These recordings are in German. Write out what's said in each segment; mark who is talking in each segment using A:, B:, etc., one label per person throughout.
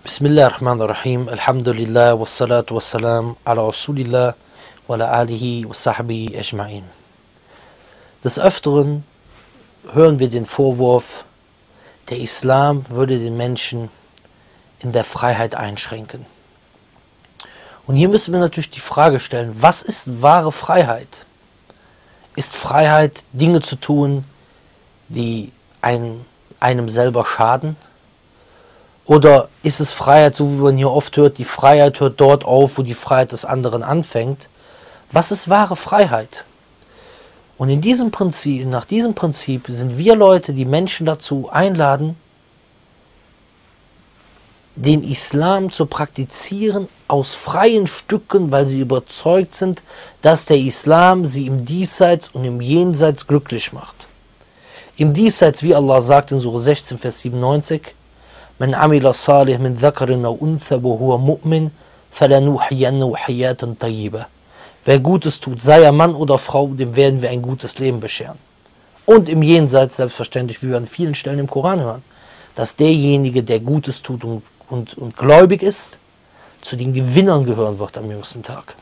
A: Bismillahirrahmanirrahim. Alhamdulillah wassalatu wassalam ala Rasulillah wa ala alihi wa sahbihi ajma'in. Des Öfteren hören wir den Vorwurf, der Islam würde den Menschen in der Freiheit einschränken. Und hier müssen wir natürlich die Frage stellen, was ist wahre Freiheit? Ist Freiheit, Dinge zu tun, die einem selber schaden? Oder ist es Freiheit, so wie man hier oft hört, die Freiheit hört dort auf, wo die Freiheit des anderen anfängt? Was ist wahre Freiheit? Und in diesem Prinzip, nach diesem Prinzip sind wir Leute, die Menschen dazu einladen, den Islam zu praktizieren aus freien Stücken, weil sie überzeugt sind, dass der Islam sie im Diesseits und im Jenseits glücklich macht. Im Diesseits, wie Allah sagt in Surah 16, Vers 97, Man amila salih min dhakarin aw untha wa huwa mu'min falanuhyiyannahu hayatan tayyiba. Wer Gutes tut, sei er Mann oder Frau, dem werden wir ein gutes Leben bescheren. Und im Jenseits, selbstverständlich, wie wir an vielen Stellen im Koran hören, dass derjenige, der Gutes tut und gläubig ist, zu den Gewinnern gehören wird am jüngsten Tag.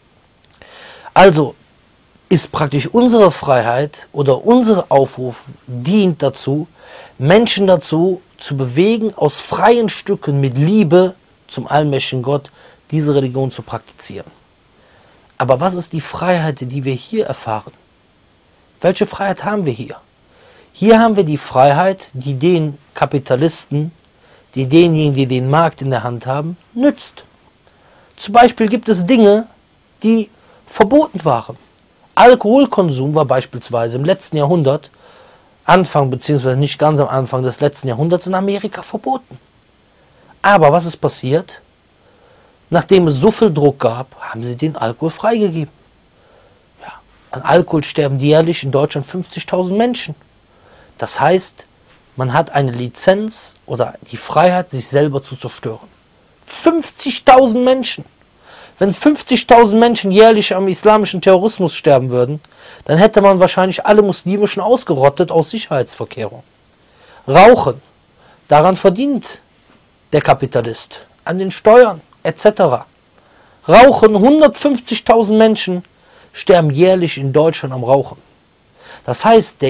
A: Also ist praktisch unsere Freiheit oder unser Aufruf dient dazu, Menschen dazu zu bewegen, aus freien Stücken mit Liebe zum allmächtigen Gott diese Religion zu praktizieren. Aber was ist die Freiheit, die wir hier erfahren? Welche Freiheit haben wir hier? Hier haben wir die Freiheit, die den Kapitalisten, die denjenigen, die den Markt in der Hand haben, nützt. Zum Beispiel gibt es Dinge, die verboten waren. Alkoholkonsum war beispielsweise im letzten Jahrhundert, Anfang bzw. nicht ganz am Anfang des letzten Jahrhunderts in Amerika verboten. Aber was ist passiert? Nachdem es so viel Druck gab, haben sie den Alkohol freigegeben. Ja, an Alkohol sterben jährlich in Deutschland 50.000 Menschen. Das heißt, man hat eine Lizenz oder die Freiheit, sich selber zu zerstören. 50.000 Menschen! Wenn 50.000 Menschen jährlich am islamischen Terrorismus sterben würden, dann hätte man wahrscheinlich alle Muslime schon ausgerottet aus Sicherheitsverkehrung. Rauchen, daran verdient der Kapitalist, an den Steuern etc. Rauchen, 150.000 Menschen sterben jährlich in Deutschland am Rauchen. Das heißt,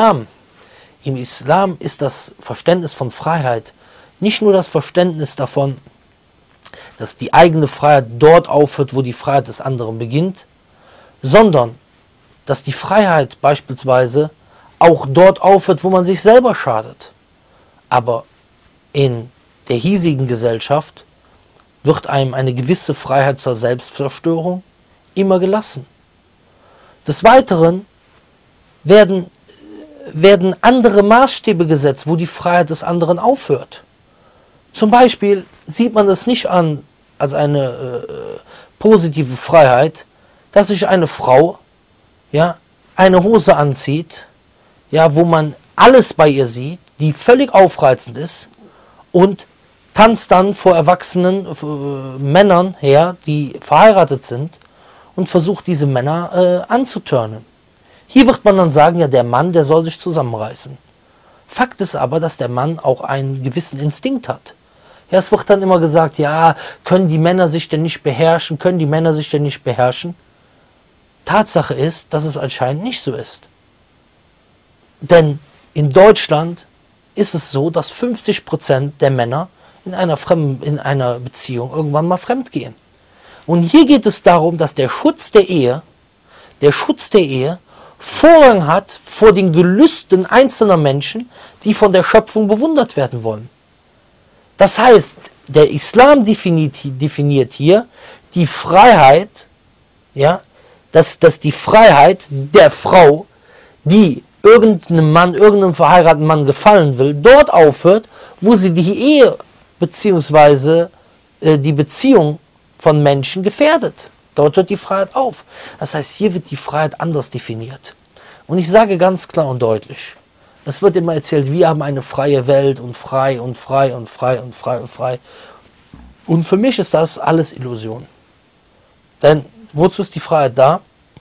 A: im Islam ist das Verständnis von Freiheit nicht nur das Verständnis davon, dass die eigene Freiheit dort aufhört, wo die Freiheit des anderen beginnt, sondern dass die Freiheit beispielsweise auch dort aufhört, wo man sich selber schadet. Aber in der hiesigen Gesellschaft wird einem eine gewisse Freiheit zur Selbstzerstörung immer gelassen. Des Weiteren werden andere Maßstäbe gesetzt, wo die Freiheit des anderen aufhört. Zum Beispiel sieht man es nicht an als eine positive Freiheit, dass sich eine Frau eine Hose anzieht, wo man alles bei ihr sieht, die völlig aufreizend ist und tanzt dann vor erwachsenen Männern her, die verheiratet sind und versucht diese Männer anzutörnen. Hier wird man dann sagen, ja, der Mann, der soll sich zusammenreißen. Fakt ist aber, dass der Mann auch einen gewissen Instinkt hat. Ja, es wird dann immer gesagt, ja, können die Männer sich denn nicht beherrschen, können die Männer sich denn nicht beherrschen? Tatsache ist, dass es anscheinend nicht so ist. Denn in Deutschland ist es so, dass 50% der Männer in einer Beziehung irgendwann mal fremd gehen. Und hier geht es darum, dass der Schutz der Ehe Vorrang hat vor den Gelüsten einzelner Menschen, die von der Schöpfung bewundert werden wollen. Das heißt, der Islam definiert hier die Freiheit, dass die Freiheit der Frau, die irgendeinem verheirateten Mann gefallen will, dort aufhört, wo sie die Ehe bzw. die Beziehung von Menschen gefährdet. Dort hört die Freiheit auf. Das heißt, hier wird die Freiheit anders definiert. Und ich sage ganz klar und deutlich, es wird immer erzählt, wir haben eine freie Welt und frei und frei und frei und frei und frei. Und für mich ist das alles Illusion. Denn wozu ist die Freiheit da?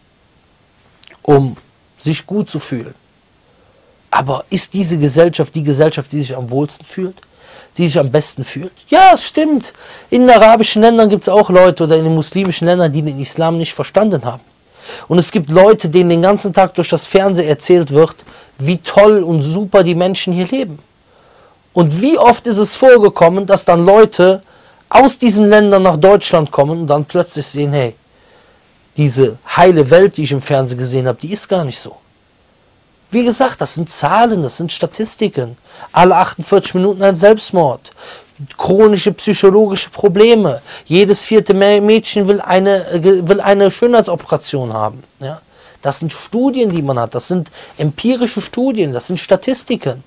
A: Um sich gut zu fühlen. Aber ist diese Gesellschaft die Gesellschaft, die sich am wohlsten fühlt? die sich am besten fühlt. Ja, es stimmt. In den arabischen Ländern gibt es auch Leute oder in den muslimischen Ländern, die den Islam nicht verstanden haben. Und es gibt Leute, denen den ganzen Tag durch das Fernsehen erzählt wird, wie toll und super die Menschen hier leben. Und wie oft ist es vorgekommen, dass dann Leute aus diesen Ländern nach Deutschland kommen und dann plötzlich sehen, hey, diese heile Welt, die ich im Fernsehen gesehen habe, die ist gar nicht so. Wie gesagt, das sind Zahlen, das sind Statistiken. Alle 48 Minuten ein Selbstmord. Chronische psychologische Probleme. Jedes vierte Mädchen will eine Schönheitsoperation haben. Ja? Das sind Studien, die man hat. Das sind empirische Studien. Das sind Statistiken.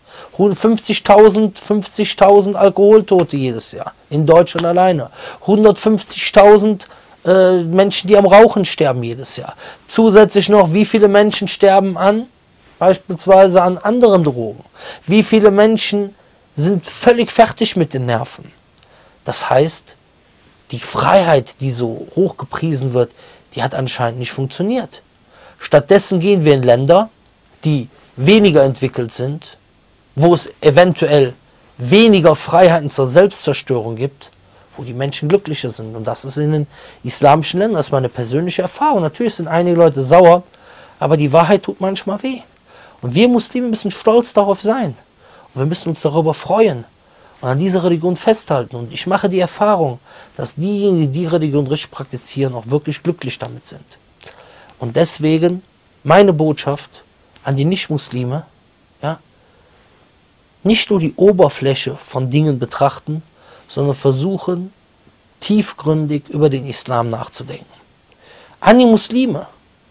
A: 50.000 Alkoholtote jedes Jahr. In Deutschland alleine. 150.000 Menschen, die am Rauchen sterben jedes Jahr. Zusätzlich noch, wie viele Menschen sterben beispielsweise an anderen Drogen. Wie viele Menschen sind völlig fertig mit den Nerven. Das heißt, die Freiheit, die so hochgepriesen wird, die hat anscheinend nicht funktioniert. Stattdessen gehen wir in Länder, die weniger entwickelt sind, wo es eventuell weniger Freiheiten zur Selbstzerstörung gibt, wo die Menschen glücklicher sind. Und das ist in den islamischen Ländern, das ist meine persönliche Erfahrung. Natürlich sind einige Leute sauer, aber die Wahrheit tut manchmal weh. Und wir Muslime müssen stolz darauf sein. Und wir müssen uns darüber freuen und an dieser Religion festhalten. Und ich mache die Erfahrung, dass diejenigen, die die Religion richtig praktizieren, auch wirklich glücklich damit sind. Und deswegen meine Botschaft an die Nicht-Muslime, ja, nicht nur die Oberfläche von Dingen betrachten, sondern versuchen, tiefgründig über den Islam nachzudenken. An die Muslime,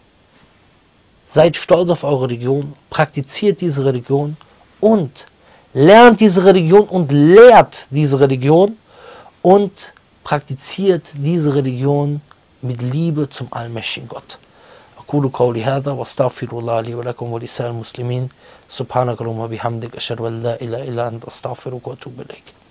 A: seid stolz auf eure Religion, praktiziert diese Religion und lernt diese Religion und lehrt diese Religion und praktiziert diese Religion mit Liebe zum allmächtigen Gott. أقول قولي هذا واستغفر الله لي ولكم ولسائر المسلمين سبحانك اللهم وبحمدك أشهد أن لا إله إلا أنت أستغفرك وأتوب إليك.